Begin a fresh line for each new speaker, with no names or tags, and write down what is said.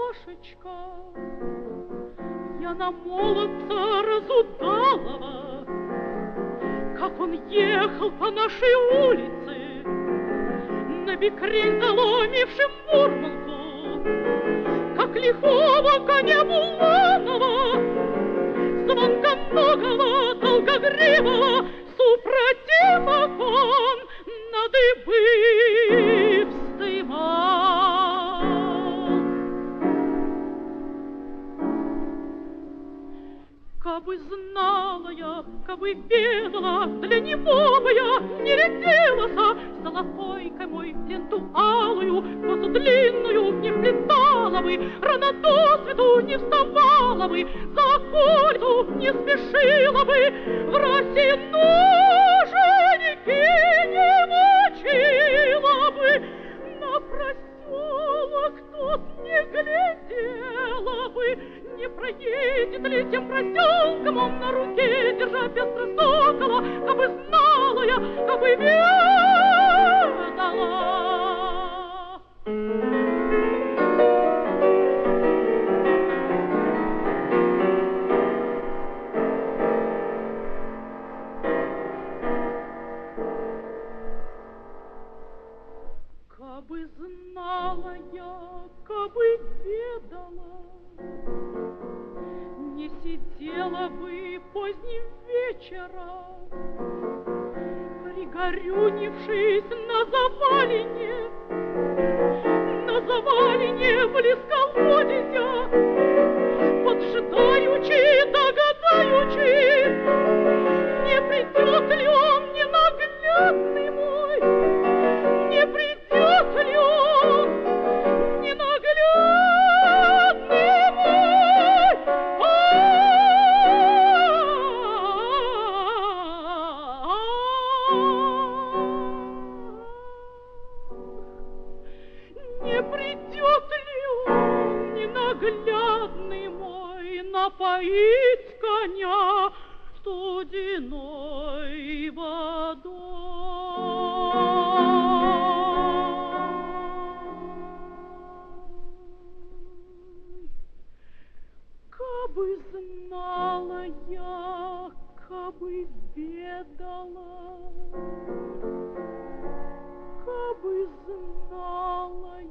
Сашечка, я на молодца разудалого, как он ехал по нашей улице, на бекрень заломившим Мурманку, как лихого коня Буланова, звонконогого, долгогривого, супротив окон на дыбы вздымал. Кабы знала я, кабы ведала, для него бы я не рядилась, золотойкой мой ленту алую, косу длинную не вплетала бы, рано до свету не вставала бы, за кольцу не спешила бы, в росину женихи не мочила бы, на проселок тот не глядела бы, не проедет ли тем проселком он на руке, держа пестро сокола, кабы знала я, кабы ведала. Кабы знала я, кабы ведала, не сидела бы поздним вечером, пригорюнившись на завалине близ колодезя, поджидаючи, догадаючи, не придет ли он ненаглядный мой, не придет ли он ненаглядный мой. Не придет ли он ненаглядный мой напоить коня студеной водой? Кабы знала я, кабы ведала, кабы знала